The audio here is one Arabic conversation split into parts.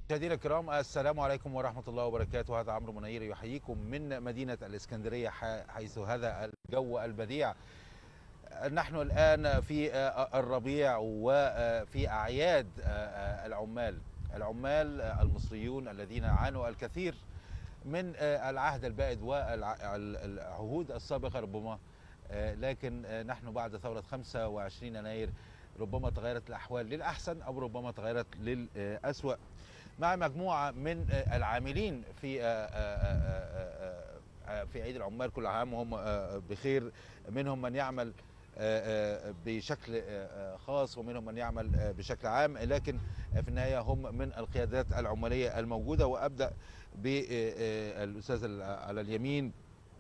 مشاهدينا الكرام، السلام عليكم ورحمة الله وبركاته. هذا عمرو منير يحييكم من مدينة الإسكندرية، حيث هذا الجو البديع. نحن الآن في الربيع وفي أعياد العمال المصريون الذين عانوا الكثير من العهد البائد والعهود السابقة ربما، لكن نحن بعد ثورة 25 يناير ربما تغيرت الأحوال للأحسن أو ربما تغيرت للأسوأ، مع مجموعة من العاملين في عيد العمال. كل عام وهم بخير. منهم من يعمل بشكل خاص ومنهم من يعمل بشكل عام، لكن في النهاية هم من القيادات العمالية الموجودة. وأبدأ بالأستاذ على اليمين،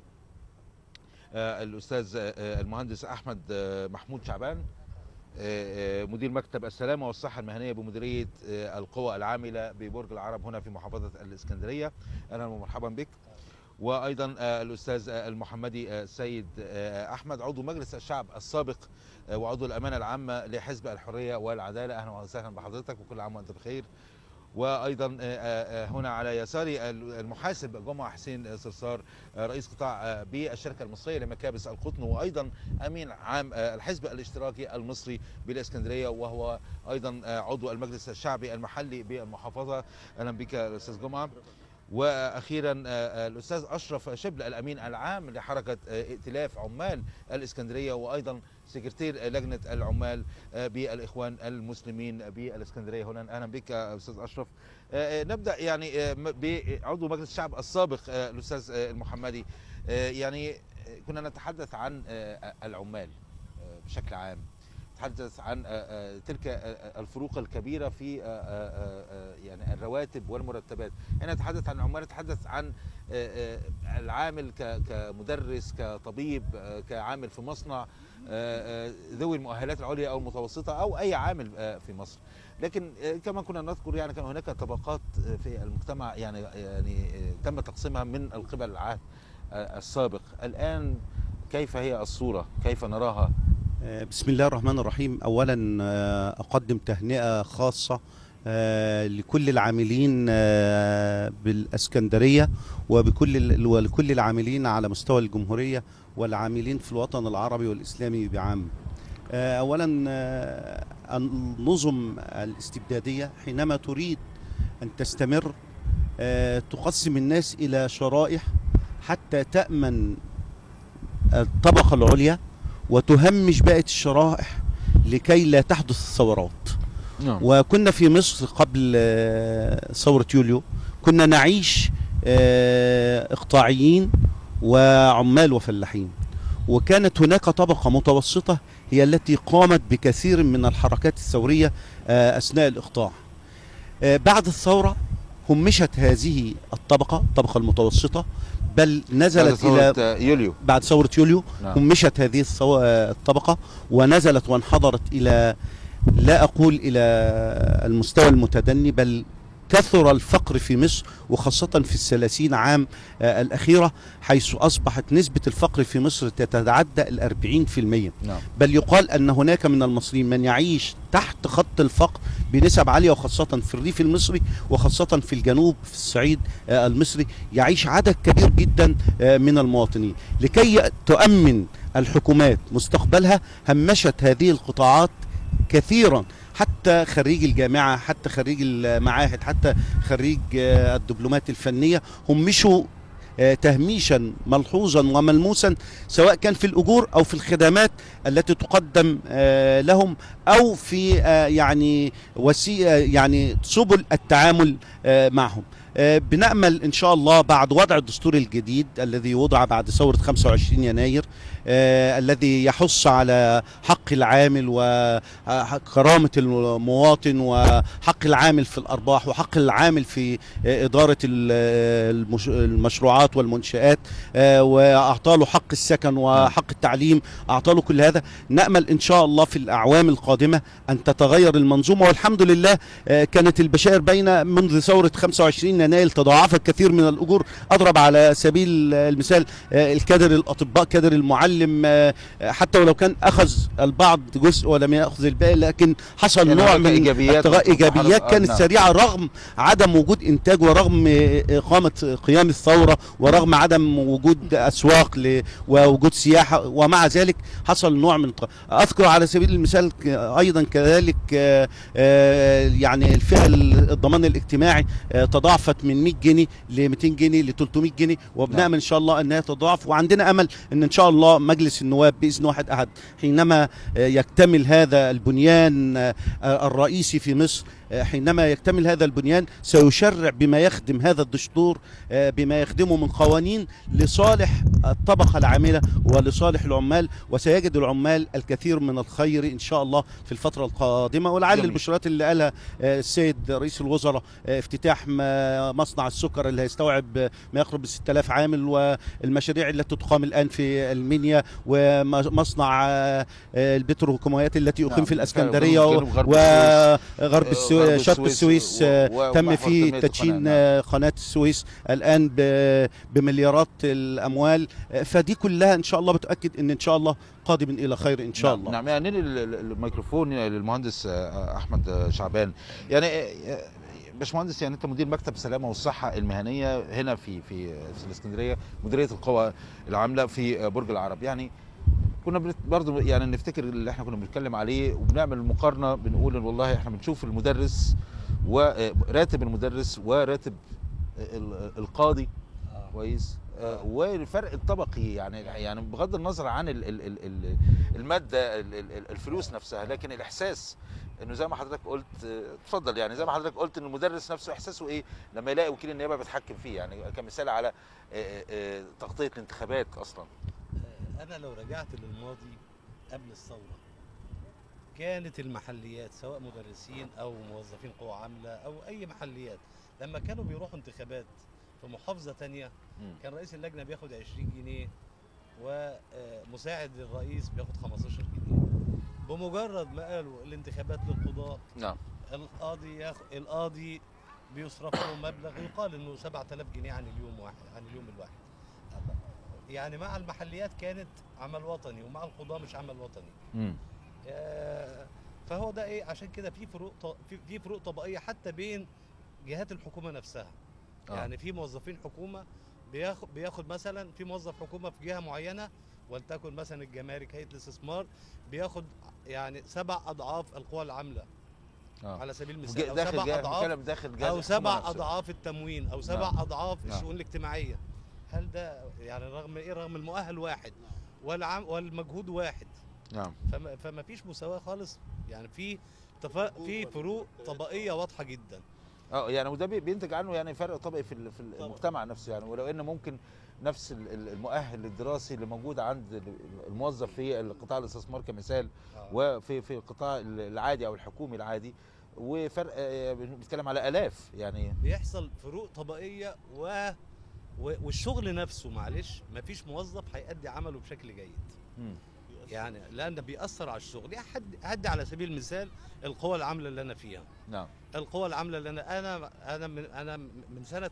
الأستاذ المهندس أحمد محمود شعبان، مدير مكتب السلامة والصحة المهنية بمديرية القوى العاملة ببرج العرب هنا في محافظة الإسكندرية. أهلا ومرحبا بك. وأيضا الأستاذ المحمدي السيد أحمد، عضو مجلس الشعب السابق وعضو الأمانة العامة لحزب الحرية والعدالة. أهلا وسهلا بحضرتك وكل عام وأنت بخير. وايضا هنا على يساري المحاسب جمعة حسين صرصار، رئيس قطاع بالشركه المصريه لمكابس القطن، وايضا امين عام الحزب الاشتراكي المصري بالاسكندريه، وهو ايضا عضو المجلس الشعبي المحلي بالمحافظه. اهلا بك استاذ جمعة. واخيرا الاستاذ اشرف شبل، الامين العام لحركه ائتلاف عمال الاسكندريه، وايضا سكرتير لجنه العمال بالاخوان المسلمين بالاسكندريه هنا. اهلا بك استاذ اشرف. نبدا يعني بعضو مجلس الشعب السابق الاستاذ المحمدي. يعني كنا نتحدث عن العمال بشكل عام، نتحدث عن تلك الفروق الكبيرة في يعني الرواتب والمرتبات. هنا نتحدث عن العمال، نتحدث عن العامل كمدرس، كطبيب، كعامل في مصنع، ذوي المؤهلات العليا أو المتوسطة، أو أي عامل في مصر. لكن كما كنا نذكر يعني كان هناك طبقات في المجتمع يعني تم تقسيمها من قبل العهد السابق. الآن كيف هي الصورة؟ كيف نراها؟ بسم الله الرحمن الرحيم. أولا أقدم تهنئة خاصة لكل العاملين بالإسكندرية ولكل العاملين على مستوى الجمهورية والعاملين في الوطن العربي والإسلامي بعام. أولا النظم الاستبدادية حينما تريد أن تستمر تقسم الناس إلى شرائح حتى تأمن الطبقة العليا وتهمش بقية الشرائح لكي لا تحدث الثورات. وكنا في مصر قبل ثورة يوليو كنا نعيش إقطاعيين وعمال وفلاحين، وكانت هناك طبقة متوسطة هي التي قامت بكثير من الحركات الثورية أثناء الإقطاع. بعد الثورة همشت هذه الطبقة المتوسطة، بل نزلت إلى يوليو. بعد ثورة يوليو همشت هذه الطبقة ونزلت وانحدرت إلى، لا أقول إلى المستوى المتدني، بل كثر الفقر في مصر، وخاصة في ال30 عام الأخيرة، حيث أصبحت نسبة الفقر في مصر تتعدى 40%. بل يقال أن هناك من المصريين من يعيش تحت خط الفقر بنسب عالية، وخاصة في الريف المصري وخاصة في الجنوب في الصعيد المصري يعيش عدد كبير جدا من المواطنين. لكي تؤمن الحكومات مستقبلها همشت هذه القطاعات كثيرا، حتى خريج الجامعة، حتى خريج المعاهد، حتى خريج الدبلومات الفنية همشوا تهميشا ملحوظا وملموسا، سواء كان في الأجور أو في الخدمات التي تقدم لهم، أو في يعني سبل التعامل معهم. بنأمل إن شاء الله بعد وضع الدستور الجديد الذي وضع بعد ثورة 25 يناير الذي يحث على حق العامل وكرامة المواطن وحق العامل في الأرباح وحق العامل في إدارة المشروعات والمنشآت، وأعطى له حق السكن وحق التعليم، أعطى له كل هذا. نأمل إن شاء الله في الأعوام القادمة أن تتغير المنظومة، والحمد لله كانت البشائر باينة منذ ثورة 25 ينايل تضاعفت كثير من الاجور. اضرب على سبيل المثال الكادر الاطباء، كادر المعلم، حتى ولو كان اخذ البعض جزء ولم ياخذ الباقي، لكن حصل يعني نوع من ايجابيات كانت سريعه رغم عدم وجود انتاج، ورغم قيام الثوره، ورغم عدم وجود اسواق ووجود سياحه، ومع ذلك حصل نوع من اذكر على سبيل المثال ايضا كذلك يعني الفئه الضمان الاجتماعي تضاعفت من 100 جنيه ل 200 جنيه ل 300 جنيه، وبنامل ان شاء الله انها تضاعف. وعندنا امل ان شاء الله مجلس النواب باذن واحد احد حينما يكتمل هذا البنيان الرئيسي في مصر، حينما يكتمل هذا البنيان سيشرع بما يخدم هذا الدستور، بما يخدمه من قوانين لصالح الطبقة العاملة ولصالح العمال، وسيجد العمال الكثير من الخير إن شاء الله في الفترة القادمة. ولعل البشرات اللي قالها السيد رئيس الوزراء، افتتاح مصنع السكر اللي هيستوعب ما يقرب 6000 عامل، والمشاريع التي تقام الآن في المنيا، ومصنع البتروكيماويات التي يقيم في الإسكندرية وغرب شط السويس تم فيه تدشين قناة السويس الآن بمليارات الأموال. فدي كلها إن شاء الله بتأكد إن شاء الله قادم إلى خير إن شاء الله. نعم. يعني الميكروفون للمهندس أحمد شعبان. يعني باشمهندس، يعني أنت مدير مكتب السلامة والصحة المهنية هنا في الإسكندرية، مديرية القوى العاملة في برج العرب. يعني كنا برضه يعني نفتكر اللي احنا كنا بنتكلم عليه وبنعمل مقارنه، بنقول والله احنا بنشوف المدرس وراتب المدرس وراتب القاضي كويس، والفرق الطبقي يعني بغض النظر عن الماده الفلوس نفسها، لكن الاحساس انه زي ما حضرتك قلت، اتفضل، يعني زي ما حضرتك قلت ان المدرس نفسه احساسه ايه لما يلاقي وكيل النيابه بيتحكم فيه، يعني كمثال على تغطيه الانتخابات اصلا. أنا لو رجعت للماضي قبل الثورة، كانت المحليات سواء مدرسين أو موظفين قوى عاملة أو أي محليات، لما كانوا بيروحوا انتخابات في محافظة تانية كان رئيس اللجنة بياخد 20 جنيه ومساعد الرئيس بياخد 15 جنيه. بمجرد ما قالوا الانتخابات للقضاة، نعم، القاضي بيصرف له مبلغ يقال إنه 7000 جنيه عن اليوم الواحد. يعني مع المحليات كانت عمل وطني، ومع القضاة مش عمل وطني. فهو ده ايه، عشان كده في فروق طبقيه حتى بين جهات الحكومه نفسها. يعني في موظفين حكومه بياخد مثلا، في موظف حكومه في جهه معينه ولتكن مثلا الجمارك، هيئه الاستثمار، بياخد يعني 7 أضعاف القوى العامله على سبيل المثال، او 7 أضعاف التموين، او 7 أضعاف الشؤون الاجتماعيه. هل ده يعني رغم ايه؟ رغم المؤهل واحد والمجهود واحد. نعم. فما فيش مساواه خالص، يعني في فروق طبقيه واضحه جدا. يعني وده بينتج عنه يعني فرق طبقي في المجتمع نفسه، يعني ولو ان ممكن نفس المؤهل الدراسي اللي موجود عند الموظف في القطاع الاستثمار كمثال وفي القطاع العادي او الحكومي العادي، وفرق بنتكلم على الاف، يعني بيحصل فروق طبقيه والشغل نفسه، معلش، مفيش موظف هيأدي عمله بشكل جيد. يعني لأن بيأثر على الشغل. يعني هدي على سبيل المثال القوى العاملة اللي أنا فيها. نعم. القوى العاملة اللي أنا من سنة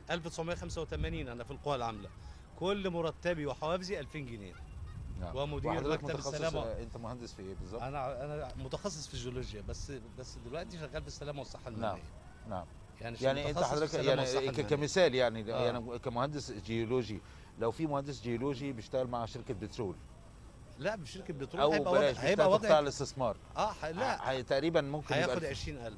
1985 أنا في القوى العاملة. كل مرتبي وحوافزي 2000 جنيه. نعم. ومدير مكتب السلامة. أنت مهندس في إيه بالظبط؟ أنا متخصص في الجيولوجيا، بس دلوقتي شغال في السلامة والصحة المهنية. نعم. نعم. يعني انت حضرتك يعني كمثال يعني كمهندس جيولوجي، لو في مهندس جيولوجي بيشتغل مع شركه بترول، لا بشركه بترول، هيبقى وضع قطاع الاستثمار، لا تقريبا ممكن هياخد 20000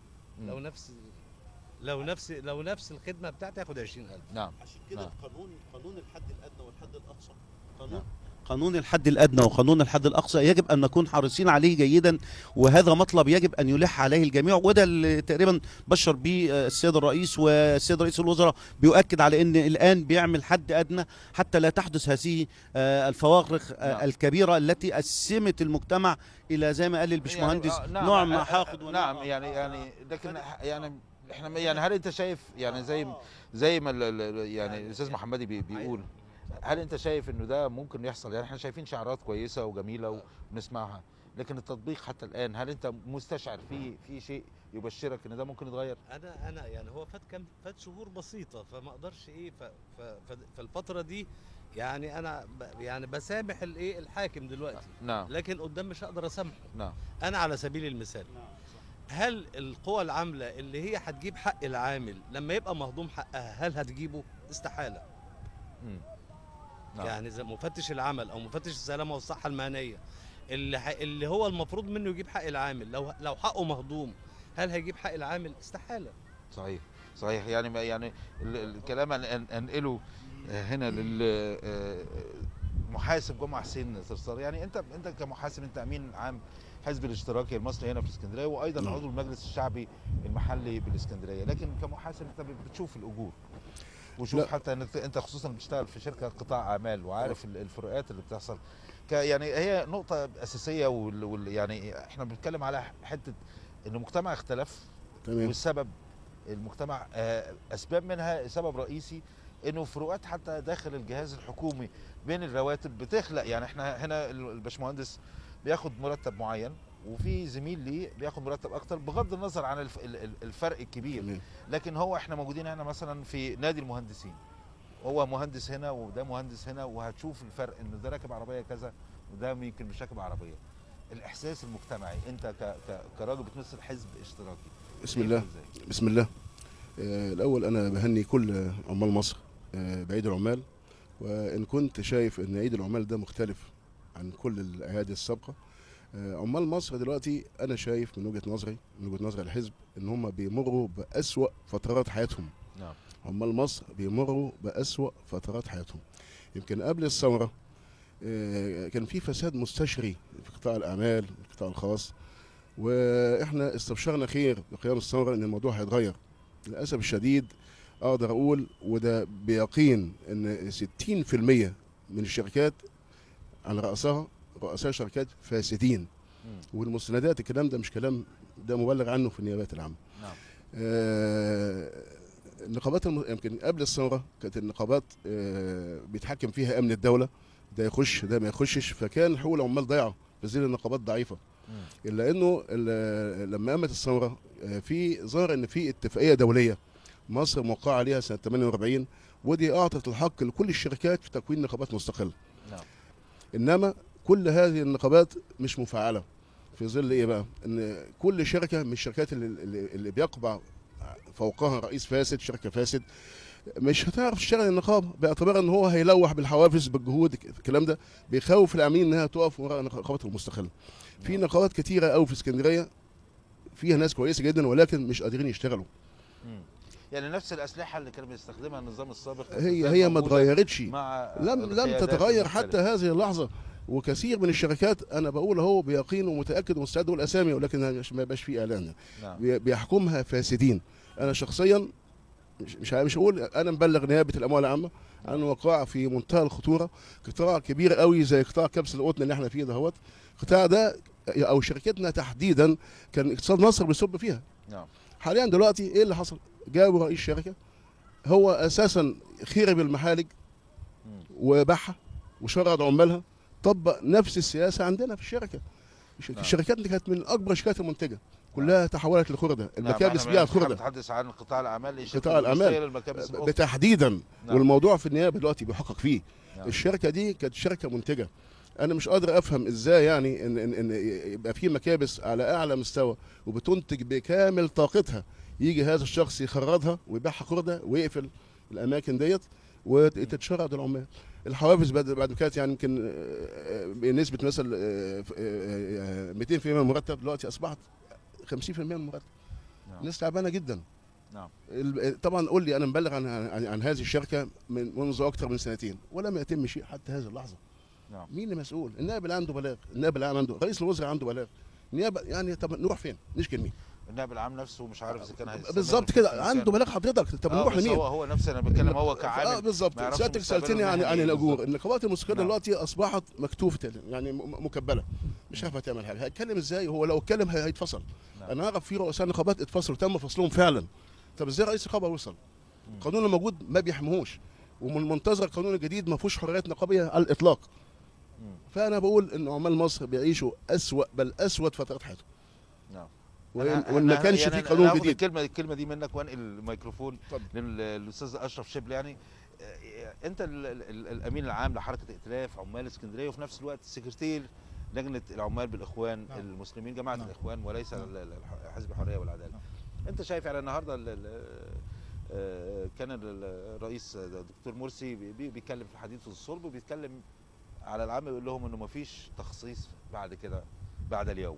لو نفس الخدمه بتاعتي هياخد 20000. نعم. عشان كده قانون الحد الادنى والحد الاقصى، قانون الحد الادنى وقانون الحد الاقصى يجب ان نكون حريصين عليه جيدا، وهذا مطلب يجب ان يلح عليه الجميع، وده اللي تقريبا بشر به السيد الرئيس، والسيد رئيس الوزراء بيؤكد على ان الان بيعمل حد ادنى حتى لا تحدث هذه الفوارق الكبيره التي قسمت المجتمع الى زي ما قال الباشمهندس نوع من حاقد. نعم. يعني لكن يعني احنا يعني هل انت شايف يعني زي ما يعني الاستاذ محمدي بيقول، هل انت شايف انه ده ممكن يحصل؟ يعني احنا شايفين شعارات كويسه وجميله وبنسمعها، لكن التطبيق حتى الان، هل انت مستشعر في شيء يبشرك ان ده ممكن يتغير؟ انا يعني هو فات شهور بسيطه، فما اقدرش ايه فالفتره دي يعني انا يعني بسامح الايه الحاكم دلوقتي. نعم. لكن قدام مش هقدر اسامحه. نعم. انا على سبيل المثال، هل القوى العامله اللي هي هتجيب حق العامل لما يبقى مهضوم حقها هل هتجيبه؟ استحاله. نعم. يعني زي مفتش العمل او مفتش السلامه والصحه المهنيه اللي هو المفروض منه يجيب حق العامل، لو حقه مهضوم هل هيجيب حق العامل؟ استحاله. صحيح. صحيح. يعني الكلام انقله هنا للمحاسب جمعه حسين صرصار. يعني انت كمحاسب، انت امين عام حزب الاشتراكي المصري هنا في اسكندريه، وايضا عضو المجلس الشعبي المحلي بالاسكندريه، لكن كمحاسب انت بتشوف الاجور وشوف حتى انك انت خصوصا بتشتغل في شركه قطاع اعمال وعارف الفروقات اللي بتحصل. يعني هي نقطه اساسيه، يعني احنا بنتكلم على حته ان المجتمع اختلف. تمام. والسبب المجتمع اسباب منها سبب رئيسي انه فروقات حتى داخل الجهاز الحكومي بين الرواتب بتخلق. يعني احنا هنا الباشمهندس بياخد مرتب معين، وفي زميل ليه بياخد مرتب اكتر بغض النظر عن الفرق الكبير. لكن احنا موجودين هنا مثلا في نادي المهندسين، هو مهندس هنا وده مهندس هنا، وهتشوف الفرق انه ده راكب عربيه كذا وده يمكن مش راكب عربيه. الاحساس المجتمعي، انت كراجل بتمثل حزب اشتراكي. بسم الله. الاول انا بهني كل عمال مصر بعيد العمال، وان كنت شايف ان عيد العمال ده مختلف عن كل الاعياد السابقه. عمال مصر دلوقتي انا شايف من وجهه نظري الحزب ان هم بيمروا باسوا فترات حياتهم. نعم. عمال مصر بيمروا باسوا فترات حياتهم. يمكن قبل الثوره كان في فساد مستشري في قطاع الاعمال والقطاع الخاص، واحنا استبشرنا خير بقيام الثوره ان الموضوع هيتغير. للاسف الشديد اقدر اقول وده بيقين ان 60% من الشركات على راسها رؤساء شركات فاسدين. والمستندات الكلام ده مش كلام، ده مبلغ عنه في النيابات العامه. نعم. النقابات يمكن قبل الثوره كانت النقابات بيتحكم فيها امن الدوله، ده يخش ده ما يخشش، فكان حقوق العمال ضايعه في ظل النقابات ضعيفه. الا انه لما قامت الثوره في ظهر ان في اتفاقيه دوليه مصر موقعه عليها سنه 48، ودي اعطت الحق لكل الشركات في تكوين نقابات مستقله. نعم. انما كل هذه النقابات مش مفعله في ظل ايه بقى؟ ان كل شركه من الشركات اللي بيقبع فوقها رئيس فاسد، شركه فاسد، مش هتعرف تشتغل النقابه باعتبار ان هو هيلوح بالحوافز بالجهود. الكلام ده بيخوف العاملين انها تقف وراء النقابات المستقله. في نقابات كتيره قوي في اسكندريه فيها ناس كويسه جدا ولكن مش قادرين يشتغلوا. يعني نفس الاسلحه اللي كان بيستخدمها النظام السابق هي ما اتغيرتش، لم تتغير حتى هذه اللحظه. وكثير من الشركات انا بقول اهو بيقين ومتاكد ومستعد اقول اسامي، ولكن ما يبقاش فيه اعلان. نعم. بيحكمها فاسدين. انا شخصيا مش هقول، انا مبلغ نيابه الاموال العامه عن وقائع في منتهى الخطوره. قطاع كبير قوي زي قطاع كبس القطن اللي احنا فيه دهوت، القطاع ده او شركتنا تحديدا كان اقتصاد مصر بيصب فيها. نعم. حاليا دلوقتي ايه اللي حصل؟ جابوا رئيس شركه هو اساسا خرب المحالج وباعها وشرد عمالها، طبق نفس السياسه عندنا في الشركه. الشركات اللي كانت من اكبر الشركات المنتجه كلها تحولت لخرده، المكابس بيها خرده. بتحدث عن قطاع الاعمال، قطاع الاعمال بتحديدا. والموضوع في النيابه دلوقتي بيحقق فيه. الشركه دي كانت شركه منتجه. انا مش قادر افهم ازاي يعني ان يبقى في مكابس على اعلى مستوى وبتنتج بكامل طاقتها، يجي هذا الشخص يخرجها ويبيعها خرده ويقفل الاماكن ديت وتتشرد العمال. الحوافز بعد كانت يعني يمكن بنسبه مثلا 200% من المرتب، دلوقتي اصبحت 50% من المرتب. الناس تعبانه جدا. نعم. طبعا قول لي انا مبلغ عن هذه الشركه منذ اكثر من سنتين ولم يتم شيء حتى هذه اللحظه. نعم. مين المسؤول؟ النائب العام عنده بلاغ، النائب العام عنده، رئيس الوزراء عنده بلاغ، النيابه يعني طب نروح فين؟ نشكي لمين؟ النائب العام نفسه مش عارف اذا كان هيستمر بالظبط كده، عنده بلاغ حضرتك. طب نروح لمين؟ هو نفسه انا بتكلم هو كعامل. بالظبط. سيادتك سالتني عن الاجور. النقابات المستقله دلوقتي اصبحت مكتوفه يعني مكبله، مش عارفه تعمل حاجه. هيتكلم ازاي؟ هو لو اتكلم هيتفصل. انا اعرف في رؤساء نقابات اتفصلوا، تم فصلهم فعلا. طب ازاي رئيس نقابه وصل؟ القانون الموجود ما بيحميهوش، ومن المنتظر القانون الجديد ما فيهوش حريات نقابيه على الاطلاق. فانا بقول ان عمال مصر بيعيشوا اسوأ بل اسود فترات حياتهم. نعم. وان ما كانش في قانون جديد. الكلمه دي منك وانقل الميكروفون للاستاذ اشرف شبل. يعني انت الامين العام لحركه ائتلاف عمال اسكندريه، وفي نفس الوقت السكرتير لجنه العمال بالاخوان المسلمين، جماعه الاخوان وليس حزب الحريه والعداله. انت شايف يعني النهارده كان الرئيس الدكتور مرسي بيتكلم في الحديث الصلب، وبيتكلم على العام، يقول لهم انه ما فيش تخصيص بعد كده بعد اليوم.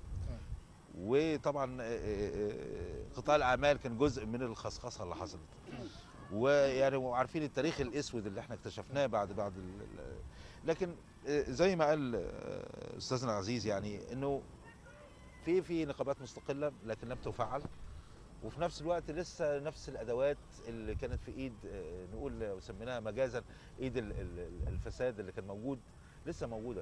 وطبعا قطاع الاعمال كان جزء من الخصخصه اللي حصلت، ويعني وعارفين التاريخ الاسود اللي احنا اكتشفناه بعد لكن زي ما قال استاذنا العزيز، يعني انه في نقابات مستقله لكن لم تفعل، وفي نفس الوقت لسه نفس الادوات اللي كانت في ايد نقول وسميناها مجازا ايد الفساد اللي كان موجود لسه موجوده.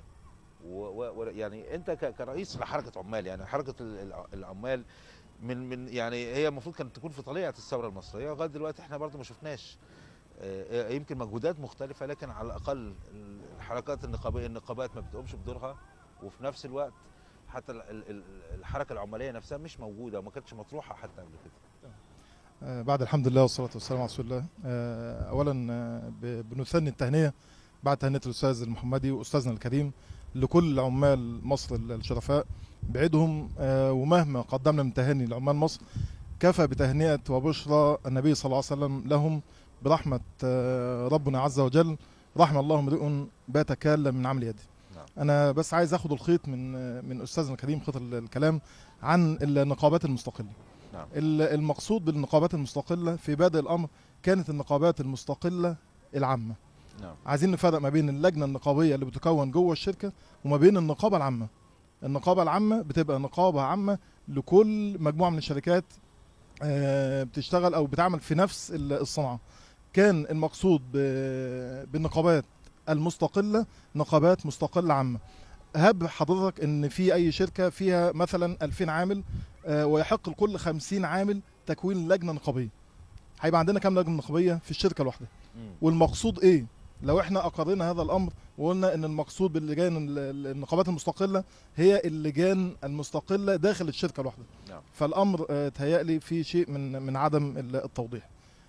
ويعني انت كرئيس لحركه عمال، يعني حركه العمال من يعني هي المفروض كانت تكون في طليعه الثوره المصريه، لغايه دلوقتي احنا برضو ما شفناش يمكن مجهودات مختلفه، لكن على الاقل الحركات النقابات ما بتقومش بدورها، وفي نفس الوقت حتى الحركه العماليه نفسها مش موجوده وما كانتش مطروحه حتى قبل كده. بعد الحمد لله والصلاه والسلام على رسول الله. اولا بنثني التهنئه بعد تهنئه الاستاذ المحمدي واستاذنا الكريم لكل عمال مصر الشرفاء بعيدهم، ومهما قدمنا من تهاني لعمال مصر كفى بتهنئه وبشرى النبي صلى الله عليه وسلم لهم برحمه ربنا عز وجل. رحم الله امرئ بات كالا من عمل يده. انا بس عايز اخد الخيط من استاذنا الكريم، خيط الكلام عن النقابات المستقله. المقصود بالنقابات المستقله في بادئ الامر كانت النقابات المستقله العامه. عايزين نفرق ما بين اللجنه النقابيه اللي بتكون جوه الشركه وما بين النقابه العامه. النقابه العامه بتبقى نقابه عامه لكل مجموعه من الشركات بتشتغل او بتعمل في نفس الصنعه. كان المقصود بالنقابات المستقله نقابات مستقله عامه. هب حضرتك ان في اي شركه فيها مثلا 2000 عامل، ويحق لكل 50 عامل تكوين لجنه نقابيه. هيبقى عندنا كام لجنه نقابيه في الشركه الواحده؟ والمقصود ايه؟ لو احنا اقرينا هذا الامر وقلنا ان المقصود باللجان النقابات المستقله هي اللجان المستقله داخل الشركه الواحده، فالامر تهيألي في شيء من عدم التوضيح.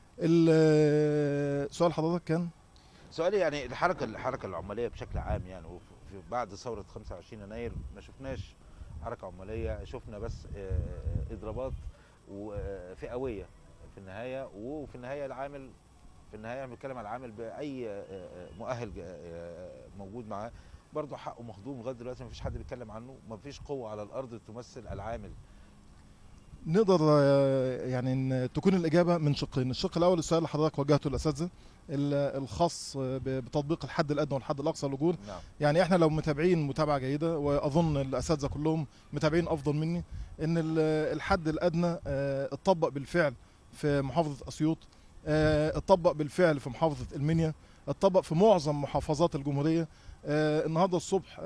سؤال حضرتك كان؟ سؤالي يعني الحركه العماليه بشكل عام، يعني بعد ثوره 25 يناير ما شفناش حركه عماليه، شفنا بس اضرابات وفئويه في النهايه، وفي النهايه العامل في النهايه بنتكلم على العامل باي مؤهل موجود معاه برضه حقه مهضوم لغايه دلوقتي، ما فيش حد بيتكلم عنه، ما فيش قوه على الارض تمثل العامل. نقدر يعني ان تكون الاجابه من شقين. الشق الاول السؤال اللي حضرتك وجهته للاساتذه الخاص بتطبيق الحد الادنى والحد الاقصى للاجور. يعني احنا لو متابعين متابعه جيده، واظن الاساتذه كلهم متابعين افضل مني، ان الحد الادنى اتطبق بالفعل في محافظه اسيوط، اتطبق بالفعل في محافظه المنيا، اتطبق في معظم محافظات الجمهوريه. النهارده الصبح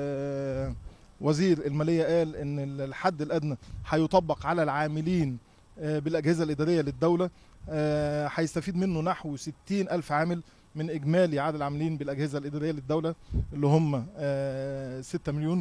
وزير الماليه قال ان الحد الادنى هيطبق على العاملين بالاجهزه الاداريه للدوله، هيستفيد منه نحو 60,000 عامل من اجمالي عدد العاملين بالاجهزه الاداريه للدوله اللي هم 6 مليون.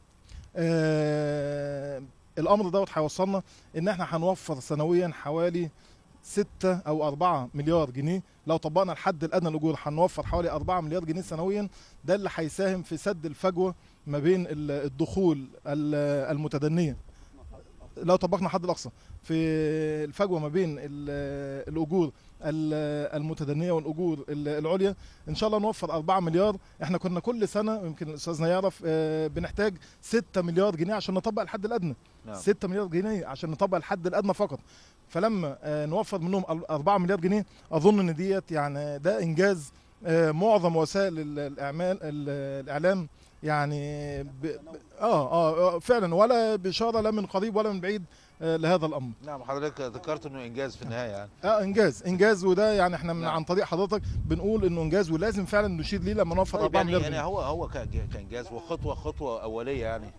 الامر دوت هيوصلنا ان احنا هنوفر سنويا حوالي 6 أو 4 مليار جنيه. لو طبقنا الحد الادنى للاجور هنوفر حوالي 4 مليار جنيه سنويا. ده اللي هيساهم في سد الفجوه ما بين الدخول المتدنيه، لو طبقنا الحد الاقصى في الفجوه ما بين الاجور المتدنيه والاجور العليا، ان شاء الله نوفر 4 مليار. احنا كنا كل سنه يمكن استاذنا يعرف بنحتاج 6 مليار جنيه عشان نطبق الحد الادنى. 6 مليار جنيه عشان نطبق الحد الادنى فقط. فلما نوفر منهم 4 مليار جنيه اظن ان ديت يعني ده انجاز معظم وسائل الاعلام يعني فعلا، ولا بشاره لا من قريب ولا من بعيد لهذا الامر. نعم، حضرتك ذكرت انه انجاز في النهايه يعني. انجاز، وده يعني احنا من عن طريق حضرتك بنقول انه انجاز ولازم فعلا نشير ليه لما نوفر 4 مليار يعني هو كانجاز وخطوه اوليه يعني.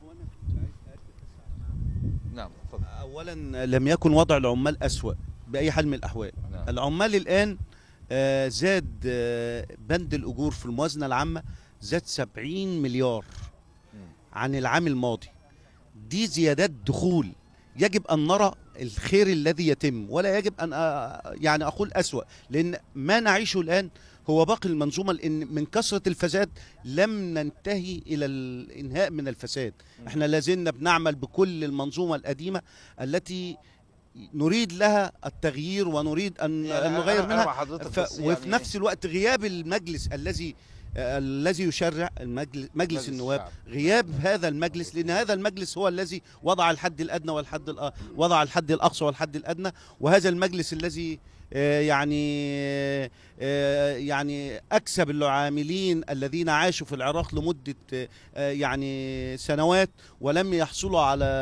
نعم اتفضل. اولا لم يكن وضع العمال اسوأ باي حال من الاحوال. العمال الان زاد بند الاجور في الموازنه العامه زاد 70 مليار عن العام الماضي. دي زيادات دخول، يجب أن نرى الخير الذي يتم، ولا يجب أن يعني أقول أسوأ، لأن ما نعيشه الآن هو باقي المنظومة، لأن من كثرة الفساد لم ننتهي إلى الإنهاء من الفساد. احنا لازلنا بنعمل بكل المنظومة القديمة التي نريد لها التغيير ونريد أن نغير منها. وفي نفس الوقت غياب المجلس الذي يشرع، مجلس النواب، غياب هذا المجلس، لأن هذا المجلس هو الذي وضع الحد الأدنى وضع الحد الأقصى والحد الأدنى، وهذا المجلس الذي يعني أكسب العاملين الذين عاشوا في العراق لمدة يعني سنوات ولم يحصلوا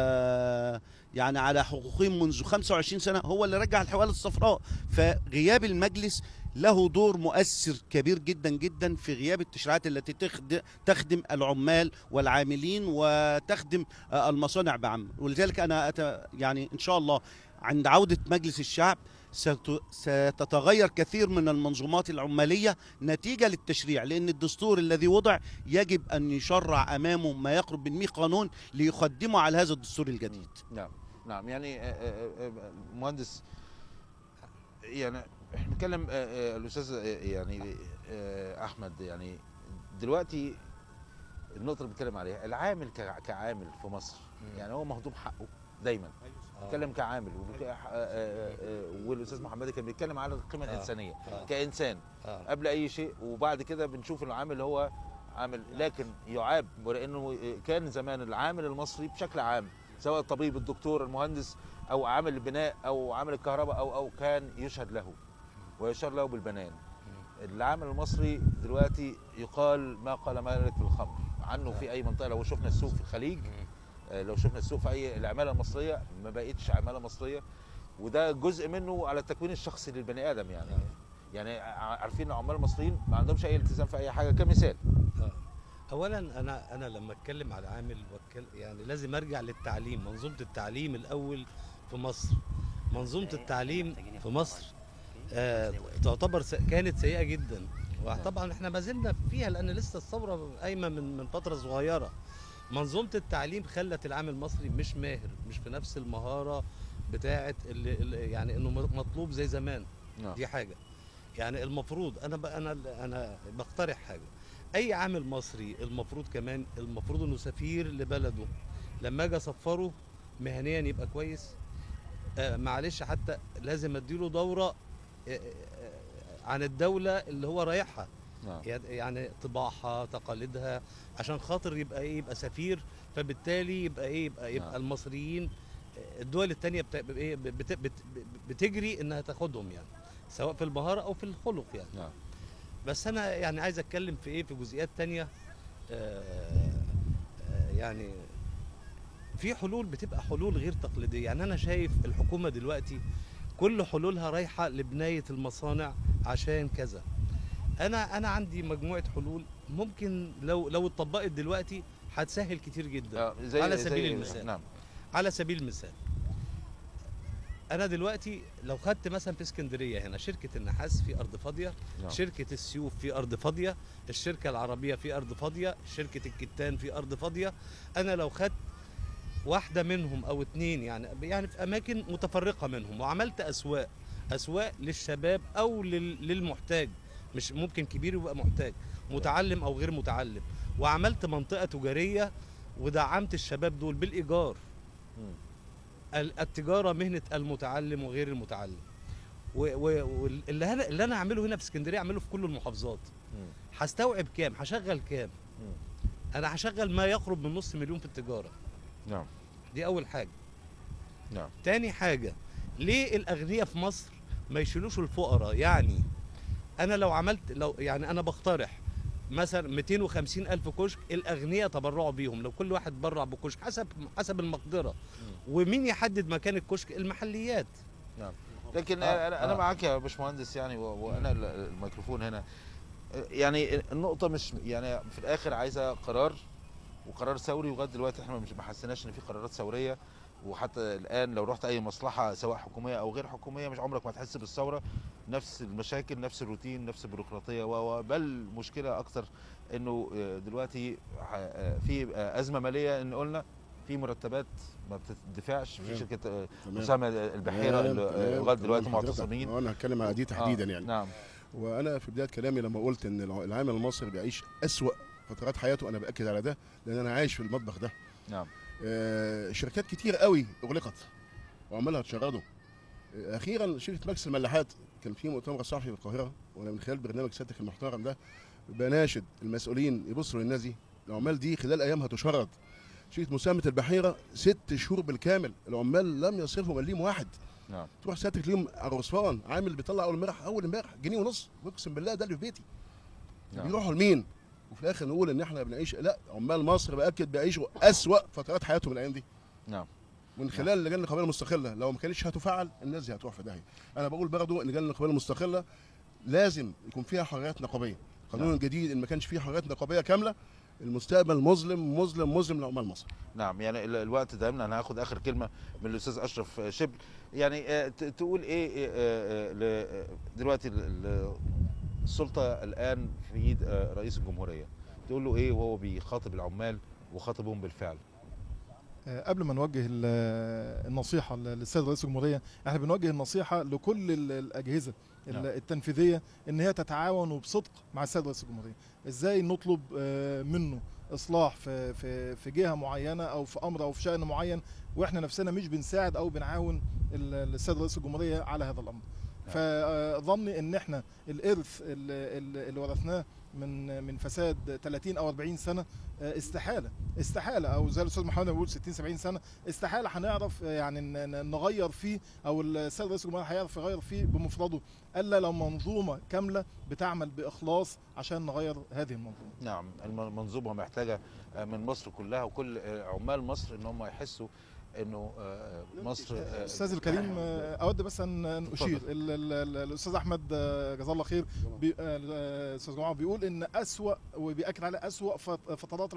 على حقوقهم منذ 25 سنة، هو اللي رجع الحوالي الصفراء. فغياب المجلس له دور مؤثر كبير جدا جدا في غياب التشريعات التي تخدم العمال والعاملين وتخدم المصانع بعامة. ولذلك أنا يعني إن شاء الله عند عودة مجلس الشعب ستتغير كثير من المنظومات العمالية نتيجة للتشريع، لأن الدستور الذي وضع يجب أن يشرع أمامه ما يقرب من 100 قانون ليقدموا على هذا الدستور الجديد. نعم يعني مهندس، يعني احنا بنتكلم الاستاذ يعني احمد، يعني دلوقتي النقطه اللي بنتكلم عليها العامل كعامل في مصر، يعني هو مهضوم حقه دايما. بيتكلم كعامل، والاستاذ محمد كان بيتكلم على القيمه الانسانيه كانسان قبل اي شيء، وبعد كده بنشوف العامل هو عامل لكن يعاب، ولانه كان زمان العامل المصري بشكل عام سواء الطبيب، الدكتور، المهندس، او عامل البناء او عامل الكهرباء او كان يشهد له ويشار له بالبنان. العامل المصري دلوقتي يقال ما قال مالك في الخمر عنه في اي منطقه. لو شفنا السوق في الخليج، لو شفنا السوق في اي العماله المصريه ما بقتش عماله مصريه، وده جزء منه على التكوين الشخصي للبني ادم. يعني عارفين العمال المصريين ما عندهمش اي التزام في اي حاجه كمثال. اولا انا لما اتكلم على عامل يعني لازم ارجع للتعليم، منظومه التعليم الاول في مصر. منظومه التعليم في مصر تعتبر كانت سيئه جدا، وطبعا احنا ما زلنا فيها لان لسه الثوره قايمه من فتره صغيره. منظومه التعليم خلت العامل المصري مش ماهر، مش في نفس المهاره بتاعه يعني انه مطلوب زي زمان. دي حاجه. يعني المفروض انا بقترح حاجه، اي عامل مصري المفروض انه سفير لبلده، لما اجي اصفره مهنيا يبقى كويس. معلش حتى لازم اديله دوره عن الدوله اللي هو رايحها، يعني طباعها، تقاليدها، عشان خاطر يبقى سفير. فبالتالي يبقى المصريين، الدول الثانيه بتجري انها تاخدهم، يعني سواء في المهاره او في الخلق يعني. بس انا يعني عايز اتكلم في في جزئيات تانية. يعني في حلول بتبقى حلول غير تقليديه. يعني انا شايف الحكومه دلوقتي كل حلولها رايحه لبنايه المصانع عشان كذا. انا عندي مجموعه حلول ممكن لو اتطبقت دلوقتي هتسهل كتير جدا. على سبيل المثال، نعم، على سبيل المثال انا دلوقتي لو خدت مثلا في اسكندريه هنا شركه النحاس في ارض فاضيه، شركه السيوف في ارض فاضيه، الشركه العربيه في ارض فاضيه، شركه الكتان في ارض فاضيه. انا لو خدت واحده منهم او اتنين، يعني في اماكن متفرقه منهم، وعملت اسواق للشباب او للمحتاج، مش ممكن كبير يبقى محتاج، متعلم او غير متعلم، وعملت منطقه تجاريه ودعمت الشباب دول بالايجار. التجاره مهنه المتعلم وغير المتعلم. واللي انا اعمله هنا في اسكندريه اعمله في كل المحافظات. هستوعب كام؟ هشغل كام؟ انا هشغل ما يقرب من نص مليون في التجاره. نعم، دي اول حاجه. نعم. تاني حاجه، ليه الاغنياء في مصر ما يشيلوش الفقراء؟ يعني انا لو يعني انا بقترح مثلا 250,000 كشك الاغنياء تبرعوا بيهم، لو كل واحد تبرع بكشك حسب المقدره. ومين يحدد مكان الكشك؟ المحليات. نعم. لكن انا معاك يا باشمهندس، يعني وانا الميكروفون هنا، يعني النقطه مش يعني في الاخر عايزه قرار، وقرار ثوري. لغايه دلوقتي احنا ما حسيناش ان في قرارات ثوريه. وحتى الان لو رحت اي مصلحه سواء حكوميه او غير حكوميه مش عمرك ما تحس بالثوره. نفس المشاكل، نفس الروتين، نفس البيروقراطيه، بل مشكله اكثر انه دلوقتي في ازمه ماليه، ان قلنا في مرتبات ما بتدفعش في شركه اسامه البحيره لغايه دلوقتي معتصمين. انا هتكلم على دي تحديدا يعني. نعم. وانا في بدايه كلامي لما قلت ان العامل المصري بيعيش اسوأ فترات حياته، انا باكد على ده لان انا عايش في المطبخ ده. نعم. شركات كتير قوي اغلقت وعمالها تشردوا. اخيرا شركه ماكس الملاحات كان في مؤتمر صحفي في القاهره، وانا من خلال برنامج سيادتك المحترم ده بناشد المسؤولين يبصوا للناس دي، العمال دي خلال ايام هتشرد. شركه مساهمه البحيره 6 شهور بالكامل العمال لم يصرفوا مليم واحد. نعم. تروح سيادتك اليوم على الرصفان عامل بيطلع اول امبارح جنيه ونص، اقسم بالله ده اللي في بيتي. نعم. بيروحوا لمين؟ وفي الاخر نقول ان احنا بنعيش، لا، عمال مصر باكد بيعيشوا اسوأ فترات حياتهم الايام دي. نعم. من خلال لجان النقابيه المستقله، لو ما كانتش هتفعل الناس دي هتروح في داهيه. انا بقول برضه ان لجان النقابيه المستقله لازم يكون فيها حريات نقابيه. القانون الجديد ان ما كانش فيه حريات نقابيه كامله المستقبل مظلم مظلم مظلم لعمال مصر. نعم. يعني الوقت دايما انا هاخد اخر كلمه من الاستاذ اشرف شبل. يعني تقول ايه دلوقتي السلطه الان في ايد رئيس الجمهوريه، تقول له ايه وهو بيخاطب العمال وخاطبهم بالفعل؟ قبل ما نوجه النصيحه للسيد رئيس الجمهوريه، احنا بنوجه النصيحه لكل الاجهزه التنفيذيه ان هي تتعاون بصدق مع السيد رئيس الجمهوريه. ازاي نطلب منه اصلاح في جهه معينه او في امر او في شان معين، واحنا نفسنا مش بنساعد او بنعاون السيد رئيس الجمهوريه على هذا الامر. فظني ان احنا الارث اللي ورثناه من فساد 30 او 40 سنه استحاله، او زي الاستاذ محمد بيقول 60 70 سنه، استحاله هنعرف يعني نغير فيه، او السيد رئيس الجمهوريه هيعرف يغير فيه بمفرده، الا لو منظومه كامله بتعمل باخلاص عشان نغير هذه المنظومه. نعم. المنظومه محتاجه من مصر كلها وكل عمال مصر ان هم يحسوا انه مصر. استاذ الكريم، اود بس ان اشير الاستاذ احمد جزاه الله خير، الاستاذ جمعه بيقول ان اسوأ، وبيأكد على اسوأ فترات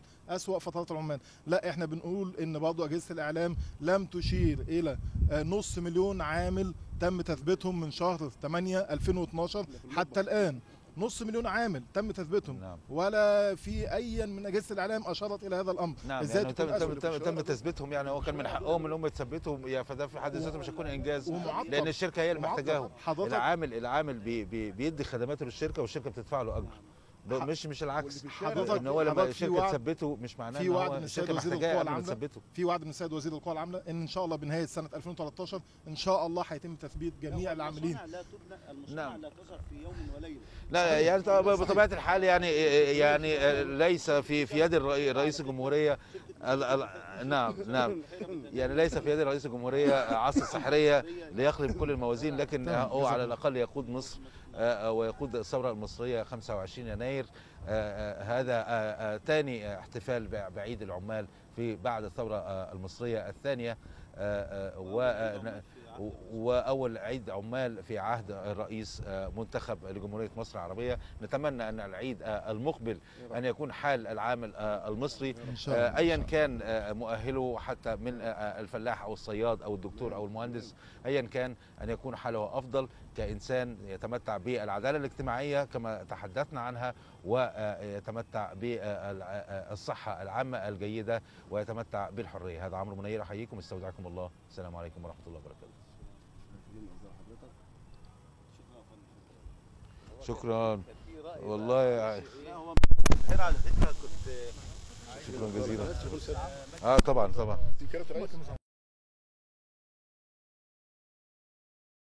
العمال، لا احنا بنقول ان برضه اجهزه الاعلام لم تشير الى 500,000 عامل تم تثبيتهم من شهر 8 2012 حتى الان. 500,000 عامل تم تثبيتهم. نعم. ولا في اي من اجهزه الاعلام اشارت الى هذا الامر. نعم. يعني تم تثبيتهم، يعني هو كان من حقهم ان هم يثبتوا، فده في حد ذاته مش هيكون انجاز، لان الشركه هي اللي محتاجاهم. العامل بيدي خدماته للشركه والشركه بتدفع له اجر، مش العكس. ان هو لما الشركه تثبته مش معناه ان هو الشركه محتاجاه قبل ما تثبته. في وعد من السيد وزير القوى العامله ان شاء الله بنهايه سنه 2013 ان شاء الله هيتم تثبيت جميع العاملين. المصنع لا تظهر في يوم وليله. لا يعني بطبيعه الحال يعني ليس في يد رئيس الجمهوريه. نعم. يعني ليس في يد رئيس الجمهوريه عصا سحريه ليقلب كل الموازين، لكن هو على الاقل يقود مصر ويقود الثوره المصريه 25 يناير. هذا ثاني احتفال بعيد العمال بعد الثوره المصريه الثانيه، واول عيد عمال في عهد الرئيس منتخب لجمهوريه مصر العربيه. نتمنى ان العيد المقبل ان يكون حال العامل المصري ايا كان مؤهله، حتى من الفلاح او الصياد او الدكتور او المهندس، ايا كان ان يكون حاله افضل كانسان يتمتع بالعداله الاجتماعيه كما تحدثنا عنها، ويتمتع بالصحه العامه الجيده، ويتمتع بالحريه. هذا عمرو منير، احييكم، استودعكم الله، السلام عليكم ورحمه الله وبركاته. شكرا والله. على فكره كنت شكرا جزيلا. طبعا